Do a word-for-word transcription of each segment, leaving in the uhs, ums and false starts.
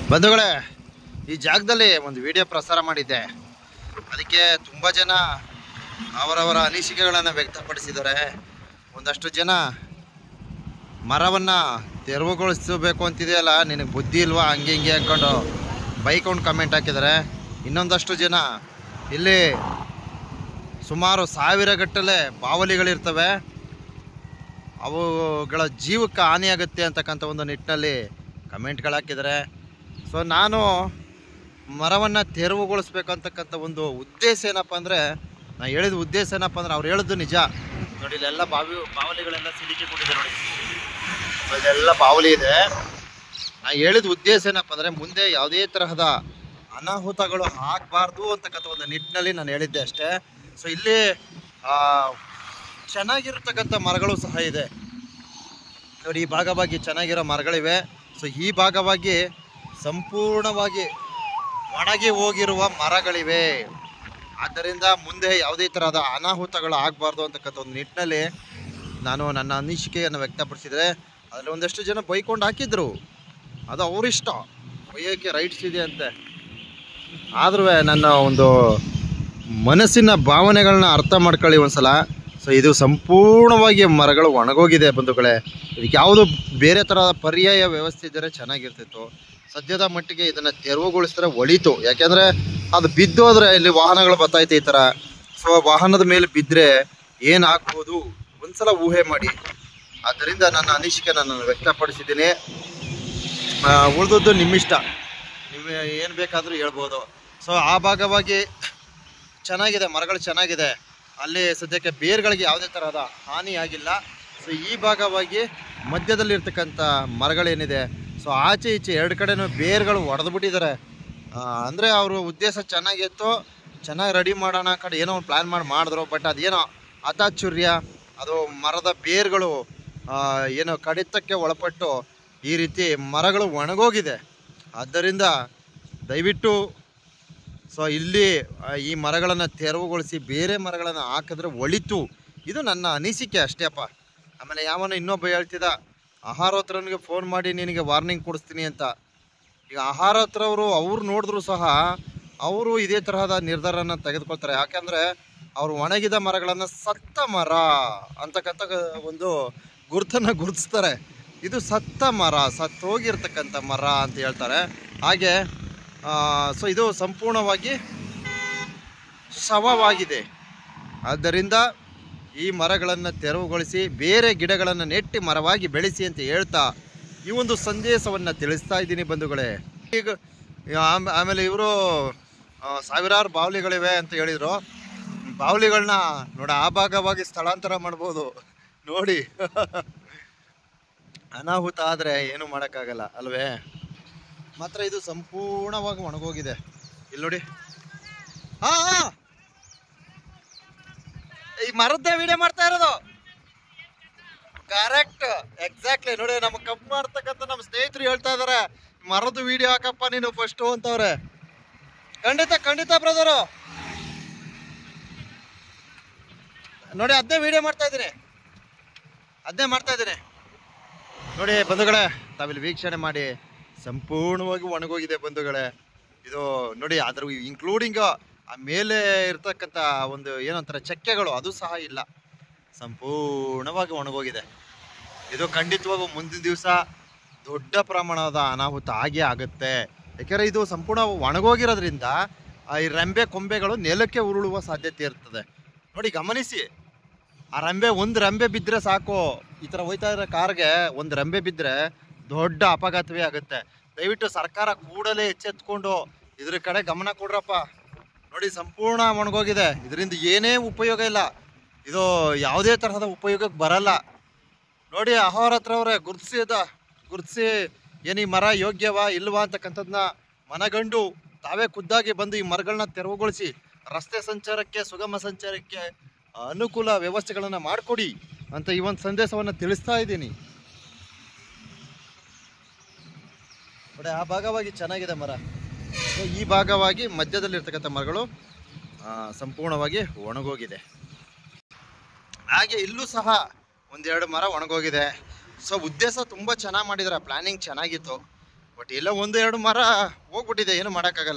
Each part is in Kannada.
ಬಂಧುಗಳೇ, ಈ ಜಾಗದಲ್ಲಿ ಒಂದು ವಿಡಿಯೋ ಪ್ರಸಾರ ಮಾಡಿದ್ದೆ. ಅದಕ್ಕೆ ತುಂಬ ಜನ ಅವರವರ ಅನಿಸಿಕೆಗಳನ್ನು ವ್ಯಕ್ತಪಡಿಸಿದ್ದಾರೆ. ಒಂದಷ್ಟು ಜನ ಮರವನ್ನು ತೆರವುಗೊಳಿಸಬೇಕು ಅಂತಿದೆಯಲ್ಲ, ನಿನಗೆ ಬುದ್ಧಿ ಇಲ್ವಾ ಹಂಗೆ ಹಿಂಗೆ ಅಂದ್ಕೊಂಡು ಬೈಕೊಂಡು ಕಮೆಂಟ್ ಹಾಕಿದ್ದಾರೆ. ಇನ್ನೊಂದಷ್ಟು ಜನ ಇಲ್ಲಿ ಸುಮಾರು ಸಾವಿರ ಗಟ್ಟಲೆ ಬಾವಲಿಗಳಿರ್ತವೆ, ಅವುಗಳ ಜೀವಕ್ಕೆ ಹಾನಿಯಾಗುತ್ತೆ ಅಂತಕ್ಕಂಥ ಒಂದು ನಿಟ್ಟಿನಲ್ಲಿ ಕಮೆಂಟ್ಗಳು ಹಾಕಿದ್ದಾರೆ. ಸೊ ನಾನು ಮರವನ್ನು ತೆರವುಗೊಳಿಸ್ಬೇಕು ಅಂತಕ್ಕಂಥ ಒಂದು ಉದ್ದೇಶ ಏನಪ್ಪ ಅಂದರೆ, ನಾನು ಹೇಳಿದ ಉದ್ದೇಶ ಏನಪ್ಪ ಅಂದರೆ ಅವ್ರು ಹೇಳಿದ್ದು ನಿಜ. ನೋಡಿ, ಇಲ್ಲೆಲ್ಲ ಬಾವಿ ಬಾವಲಿಗಳೆಲ್ಲ ಸಿಡಿಕೆ ಕೊಟ್ಟಿದೆ ನೋಡಿ, ಇದೆಲ್ಲ ಬಾವಲಿ ಇದೆ. ನಾನು ಹೇಳಿದ ಉದ್ದೇಶ ಏನಪ್ಪ ಅಂದರೆ, ಮುಂದೆ ಯಾವುದೇ ತರಹದ ಅನಾಹುತಗಳು ಆಗಬಾರ್ದು ಅಂತಕ್ಕಂಥ ಒಂದು ನಿಟ್ಟಿನಲ್ಲಿ ನಾನು ಹೇಳಿದ್ದೆ ಅಷ್ಟೇ. ಸೊ ಇಲ್ಲಿ ಚೆನ್ನಾಗಿರ್ತಕ್ಕಂಥ ಮರಗಳು ಸಹ ಇದೆ ನೋಡಿ, ಈ ಭಾಗವಾಗಿ ಚೆನ್ನಾಗಿರೋ ಮರಗಳಿವೆ. ಸೊ ಈ ಭಾಗವಾಗಿ ಸಂಪೂರ್ಣವಾಗಿ ಒಣಗಿ ಹೋಗಿರುವ ಮರಗಳಿವೆ. ಆದ್ದರಿಂದ ಮುಂದೆ ಯಾವುದೇ ತರಹದ ಅನಾಹುತಗಳು ಆಗಬಾರ್ದು ಅಂತಕ್ಕಂಥ ಒಂದು ನಿಟ್ಟಿನಲ್ಲಿ ನಾನು ನನ್ನ ಅನಿಸಿಕೆಯನ್ನು ವ್ಯಕ್ತಪಡಿಸಿದರೆ, ಅದರಲ್ಲಿ ಒಂದಷ್ಟು ಜನ ಬೈಕೊಂಡು ಹಾಕಿದ್ರು. ಅದು ಅವರಿಷ್ಟ, ಬೈಯೋಕ್ಕೆ ರೈಟ್ಸ್ ಇದೆ ಅಂತೆ. ಆದ್ರೂ ನನ್ನ ಒಂದು ಮನಸ್ಸಿನ ಭಾವನೆಗಳನ್ನ ಅರ್ಥ ಮಾಡ್ಕೊಳ್ಳಿ ಒಂದ್ಸಲ. ಸೊ ಇದು ಸಂಪೂರ್ಣವಾಗಿ ಮರಗಳು ಒಣಗೋಗಿದೆ ಬಂಧುಗಳೇ. ಇದಕ್ಕೆ ಯಾವುದು ಬೇರೆ ಥರದ ಪರ್ಯಾಯ ವ್ಯವಸ್ಥೆ ಇದ್ದರೆ ಚೆನ್ನಾಗಿರ್ತಿತ್ತು. ಸದ್ಯದ ಮಟ್ಟಿಗೆ ಇದನ್ನು ತೆರವುಗೊಳಿಸಿದ್ರೆ ಒಳಿತು. ಯಾಕೆಂದರೆ ಅದು ಬಿದ್ದೋದ್ರೆ ಇಲ್ಲಿ ವಾಹನಗಳು ಬರ್ತೈತೆ ಈ ಥರ. ಸೊ ವಾಹನದ ಮೇಲೆ ಬಿದ್ದರೆ ಏನಾಗ್ಬೋದು ಒಂದ್ಸಲ ಊಹೆ ಮಾಡಿ. ಆದ್ದರಿಂದ ನನ್ನ ಅನಿಸಿಕೆ ನಾನು ವ್ಯಕ್ತಪಡಿಸಿದ್ದೀನಿ. ಉಳಿದದ್ದು ನಿಮ್ಮಿಷ್ಟ, ನೀವು ಏನು ಬೇಕಾದರೂ ಹೇಳ್ಬೋದು. ಸೊ ಆ ಭಾಗವಾಗಿ ಚೆನ್ನಾಗಿದೆ, ಮರಗಳು ಚೆನ್ನಾಗಿದೆ. ಅಲ್ಲಿ ಸದ್ಯಕ್ಕೆ ಬೇರುಗಳಿಗೆ ಯಾವುದೇ ತರಹದ ಹಾನಿಯಾಗಿಲ್ಲ. ಸೊ ಈ ಭಾಗವಾಗಿ ಮಧ್ಯದಲ್ಲಿರ್ತಕ್ಕಂಥ ಮರಗಳೇನಿದೆ, ಸೊ ಆಚೆ ಈಚೆ ಎರಡು ಕಡೆನೂ ಬೇರುಗಳು ಒಡೆದು ಬಿಟ್ಟಿದ್ದಾರೆ. ಅಂದರೆ ಅವರು ಉದ್ದೇಶ ಚೆನ್ನಾಗಿತ್ತು, ಚೆನ್ನಾಗಿ ರೆಡಿ ಮಾಡೋಣ ಕಡೆ ಏನೋ ಒಂದು ಪ್ಲ್ಯಾನ್ ಮಾಡಿ ಮಾಡಿದ್ರು. ಬಟ್ ಅದೇನೋ ಅತಾಚುರ್ಯ, ಅದು ಮರದ ಬೇರುಗಳು ಏನೋ ಕಡಿತಕ್ಕೆ ಒಳಪಟ್ಟು ಈ ರೀತಿ ಮರಗಳು ಒಣಗೋಗಿದೆ. ಆದ್ದರಿಂದ ದಯವಿಟ್ಟು ಸೊ ಇಲ್ಲಿ ಈ ಮರಗಳನ್ನು ತೆರವುಗೊಳಿಸಿ ಬೇರೆ ಮರಗಳನ್ನು ಹಾಕಿದ್ರೆ ಒಳಿತು. ಇದು ನನ್ನ ಅನಿಸಿಕೆ ಅಷ್ಟೇಪ್ಪ. ಆಮೇಲೆ ಯಾವನು ಇನ್ನೊಬ್ಬ ಹೇಳ್ತಿದ್ದ, ಆಹಾರ ಹತ್ರನಿಗೆ ಫೋನ್ ಮಾಡಿ ನಿನಗೆ ವಾರ್ನಿಂಗ್ ಕೊಡಿಸ್ತೀನಿ ಅಂತ. ಈಗ ಆಹಾರ ಹತ್ರವರು ಅವ್ರು ನೋಡಿದ್ರು ಸಹ ಅವರು ಇದೇ ತರಹದ ನಿರ್ಧಾರನ ತೆಗೆದುಕೊಳ್ತಾರೆ. ಯಾಕೆಂದರೆ ಅವರು ಒಣಗಿದ ಮರಗಳನ್ನು ಸತ್ತ ಮರ ಅಂತಕ್ಕಂಥ ಒಂದು ಗುರುತನ್ನು ಗುರುತಿಸ್ತಾರೆ. ಇದು ಸತ್ತ ಮರ, ಸತ್ತೋಗಿರ್ತಕ್ಕಂಥ ಮರ ಅಂತ ಹೇಳ್ತಾರೆ. ಹಾಗೆ ಸೊ ಇದು ಸಂಪೂರ್ಣವಾಗಿ ಶವವಾಗಿದೆ. ಆದ್ದರಿಂದ ಈ ಮರಗಳನ್ನು ತೆರವುಗೊಳಿಸಿ ಬೇರೆ ಗಿಡಗಳನ್ನು ನೆಟ್ಟಿ ಮರವಾಗಿ ಬೆಳೆಸಿ ಅಂತ ಹೇಳ್ತಾ ಈ ಒಂದು ಸಂದೇಶವನ್ನು ತಿಳಿಸ್ತಾ ಇದ್ದೀನಿ ಬಂಧುಗಳೇ. ಈಗ ಆಮೇಲೆ ಇವರು ಸಾವಿರಾರು ಬಾವಲಿಗಳಿವೆ ಅಂತ ಹೇಳಿದರು. ಬಾವಲಿಗಳನ್ನ ನೋಡಿ ಆ ಭಾಗವಾಗಿ ಸ್ಥಳಾಂತರ ಮಾಡ್ಬೋದು ನೋಡಿ. ಅನಾಹುತ ಆದರೆ ಏನು ಮಾಡೋಕ್ಕಾಗಲ್ಲ ಅಲ್ವೇ. ಮಾತ್ರ ಇದು ಸಂಪೂರ್ಣವಾಗಿ ಒಣಗೋಗಿದೆ. ಇಲ್ಲಿ ನೋಡಿ, ಹಾ ಈ ಮರದ್ದೇ ವಿಡಿಯೋ ಮಾಡ್ತಾ ಇರೋದು. Correct, exactly. ನೋಡಿ, ನಮ್ಮ ಕಪ್ ಮಾಡ್ತಕ್ಕಂಥ ನಮ್ಮ ಸ್ನೇಹಿತರು ಹೇಳ್ತಾ ಇದಾರೆ, ಮರದ್ದು ವಿಡಿಯೋ ಹಾಕಪ್ಪ ನೀನು ಫಸ್ಟು ಅಂತವ್ರೆ. ಖಂಡಿತ ಖಂಡಿತ ಬ್ರದರು, ನೋಡಿ ಅದೇ ವಿಡಿಯೋ ಮಾಡ್ತಾ ಇದ್ದೀನಿ, ಅದೇ ಮಾಡ್ತಾ ಇದ್ದೀನಿ ನೋಡಿ ಬಂಧುಗಳೇ. ತಾವಿಲ್ಲಿ ವೀಕ್ಷಣೆ ಮಾಡಿ. ಸಂಪೂರ್ಣವಾಗಿ ಒಣಗೋಗಿದೆ ಬಂಧುಗಳೇ. ಇದು ನೋಡಿ, ಅದ್ರ ಇನ್ಕ್ಲೂಡಿಂಗ್ ಆ ಮೇಲೆ ಇರ್ತಕ್ಕಂಥ ಒಂದು ಏನಂತಾರೆ ಚಕ್ಕೆಗಳು, ಅದು ಸಹ ಇಲ್ಲ, ಸಂಪೂರ್ಣವಾಗಿ ಒಣಗೋಗಿದೆ. ಇದು ಖಂಡಿತವಾಗೂ ಮುಂದಿನ ದಿವಸ ದೊಡ್ಡ ಪ್ರಮಾಣದ ಅನಾಹುತ ಆಗೇ ಆಗುತ್ತೆ. ಯಾಕೆಂದರೆ ಇದು ಸಂಪೂರ್ಣ ಒಣಗೋಗಿರೋದ್ರಿಂದ ಈ ರೆಂಬೆ ಕೊಂಬೆಗಳು ನೆಲಕ್ಕೆ ಉರುಳುವ ಸಾಧ್ಯತೆ ಇರ್ತದೆ. ನೋಡಿ ಗಮನಿಸಿ, ಆ ರೆಂಬೆ ಒಂದು ರೆಂಬೆ ಬಿದ್ದರೆ ಸಾಕು, ಈ ಥರ ಹೋಯ್ತಾ ಇರೋ ಕಾರ್ಗೆ ಒಂದು ರೆಂಬೆ ಬಿದ್ದರೆ ದೊಡ್ಡ ಅಪಘಾತವೇ ಆಗುತ್ತೆ. ದಯವಿಟ್ಟು ಸರ್ಕಾರ ಕೂಡಲೇ ಎಚ್ಚೆತ್ಕೊಂಡು ಇದ್ರ ಕಡೆ ಗಮನ ಕೊಡ್ರಪ್ಪ. ನೋಡಿ ಸಂಪೂರ್ಣ ಒಣಗೋಗಿದೆ, ಇದರಿಂದ ಏನೇ ಉಪಯೋಗ ಇಲ್ಲ, ಇದು ಯಾವುದೇ ತರಹದ ಉಪಯೋಗಕ್ಕೆ ಬರಲ್ಲ. ನೋಡಿ ಆಹಾರ ಹತ್ರ ಅವರೇ ಗುರುತಿಸಿದ ಗುರುತಿಸಿ ಏನು ಈ ಮರ ಯೋಗ್ಯವಾ ಇಲ್ವಾ ಅಂತಕ್ಕಂಥದ್ದನ್ನ ಮನಗಂಡು ತಾವೇ ಖುದ್ದಾಗಿ ಬಂದು ಈ ಮರಗಳನ್ನ ತೆರವುಗೊಳಿಸಿ ರಸ್ತೆ ಸಂಚಾರಕ್ಕೆ, ಸುಗಮ ಸಂಚಾರಕ್ಕೆ ಅನುಕೂಲ ವ್ಯವಸ್ಥೆಗಳನ್ನು ಮಾಡಿಕೊಡಿ ಅಂತ ಈ ಒಂದು ಸಂದೇಶವನ್ನು ತಿಳಿಸ್ತಾ ಇದ್ದೀನಿ. ನೋಡಿ ಆ ಭಾಗವಾಗಿ ಚೆನ್ನಾಗಿದೆ ಮರ. ಈ ಭಾಗವಾಗಿ ಮಧ್ಯದಲ್ಲಿರ್ತಕ್ಕಂಥ ಮರಗಳು ಸಂಪೂರ್ಣವಾಗಿ ಒಣಗೋಗಿದೆ. ಹಾಗೆ ಇಲ್ಲೂ ಸಹ ಒಂದೆರಡು ಮರ ಒಣಗೋಗಿದೆ. ಸೊ ಉದ್ದೇಶ ತುಂಬ ಚೆನ್ನಾಗಿ ಮಾಡಿದ್ದಾರೆ, ಪ್ಲ್ಯಾನಿಂಗ್ ಚೆನ್ನಾಗಿತ್ತು. ಬಟ್ ಎಲ್ಲ ಒಂದು ಎರಡು ಮರ ಹೋಗ್ಬಿಟ್ಟಿದೆ, ಏನು ಮಾಡೋಕ್ಕಾಗಲ್ಲ.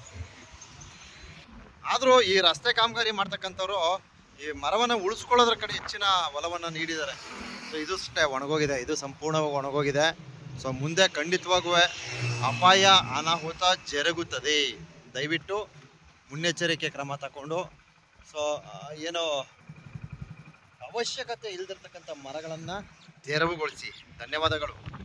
ಆದರೂ ಈ ರಸ್ತೆ ಕಾಮಗಾರಿ ಮಾಡ್ತಕ್ಕಂಥವ್ರು ಈ ಮರವನ್ನು ಉಳಿಸ್ಕೊಳ್ಳೋದ್ರ ಕಡೆ ಹೆಚ್ಚಿನ ಒಲವನ್ನು ನೀಡಿದ್ದಾರೆ. ಸೊ ಇದು ಅಷ್ಟೇ ಒಣಗೋಗಿದೆ, ಇದು ಸಂಪೂರ್ಣವಾಗಿ ಒಣಗೋಗಿದೆ. ಸೊ ಮುಂದೆ ಖಂಡಿತವಾಗೂ ಅಪಾಯ ಅನಾಹುತ ಜರುಗುತ್ತದೆ. ದಯವಿಟ್ಟು ಮುನ್ನೆಚ್ಚರಿಕೆ ಕ್ರಮ ತಗೊಂಡು ಸೊ ಏನು ಅವಶ್ಯಕತೆ ಇಲ್ದಿರ್ತಕ್ಕಂಥ ಮರಗಳನ್ನು ತೆರವುಗೊಳಿಸಿ. ಧನ್ಯವಾದಗಳು.